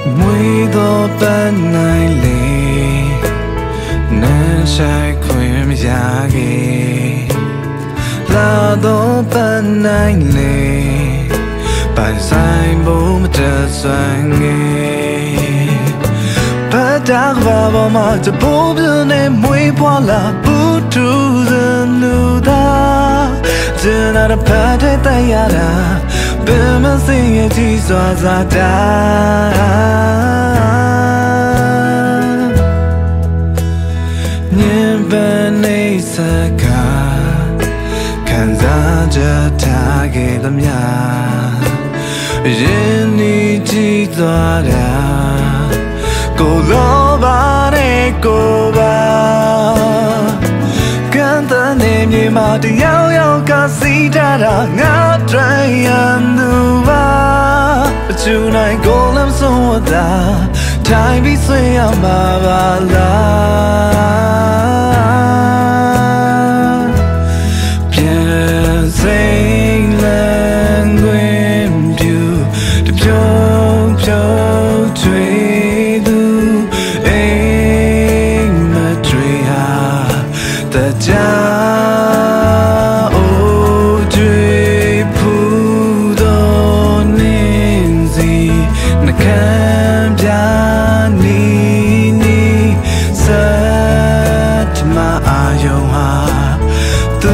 မွေသောပန်းနိုင်လေနန်းဆိုင်ခွင်မရခဲ့လာသောပန်းနိုင်လေပန်းဆိုင်ဘုံမတဆွမ်းငယ်ပတ်တာကဘာပေါ်မှာတဘိုးပြင်းနဲ့မွေးဖွာလာဘူးသူစလူသာကျန်တဲ့ဖတ်တဲ့တရားတာဘယ်မစင်ရဲ့ကြီးစွာစားတာညင်ပန်းနေစကားခံစားချက်ထားခဲ့သမျှရင်းနှီးကြည့်သွားတာကိုလိုပါနဲ့ကိုပါကန်တနေမြေမှာတယောက်ယောက်ကစီးထားတာငါတွေ့ရသူပါအချူနိုင်ကိုလမ်းဆုံးတာထိုင်ပြီးဆွေးရမှာပါလားပြန်စိမ်လန်းခွင်ပြူတပြုံးပြုံးချွေသူအိမ်မတွေ့ဟာတကြားအိုကျွေဖူးတော်နင်းစီနှကမ်းပြနီနီစတ်မအာယုံဟာသူ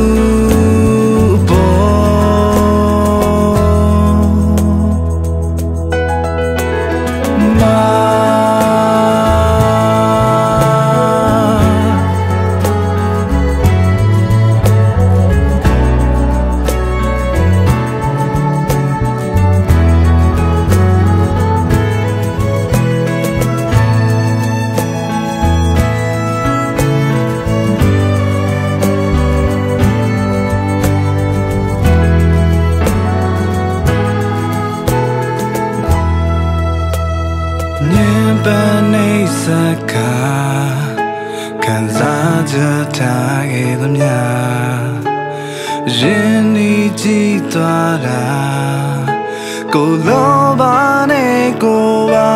ညင်ပန်းနေစကားခံစားချက်ထားခဲ့သမျှရင်းနှီးကြည့်သွားတာကိုလိုပါနဲ့ကိုပါ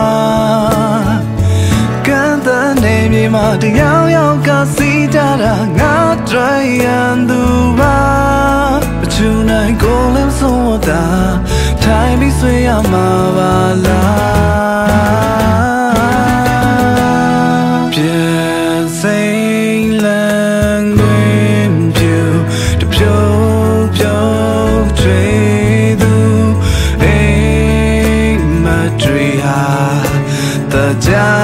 ကန်တနေမြေမှာတယောက်ယောက်ကစီးထားတာငါတွေ့ရသူပါအချူနိုင်ကိုလမ်းဆုံးတာထိုင်ပြီးဆွေးရမှာပါလားပြန်စိမ်လန်းခွင်ပြူတပြုံးပြုံးချွေသူအိမ်မတွေ့ဟာတကြား